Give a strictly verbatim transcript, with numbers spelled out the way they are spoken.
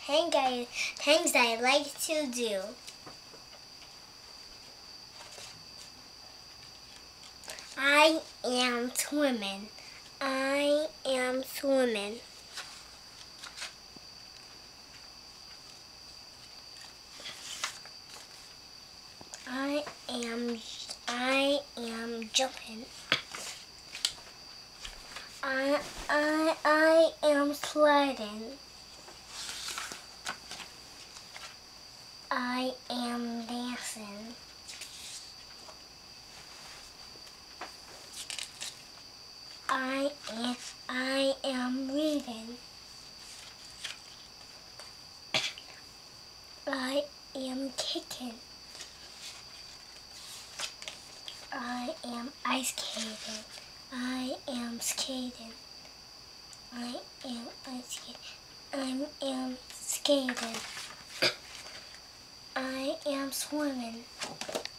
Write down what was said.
thing I, things I like to do. I am swimming. I am swimming. I am I am jumping. I I I am sliding. I am dancing. I am I am reading. I am kicking. I am ice skating. I am skating. I am ice skating. I am skating. I am swimming.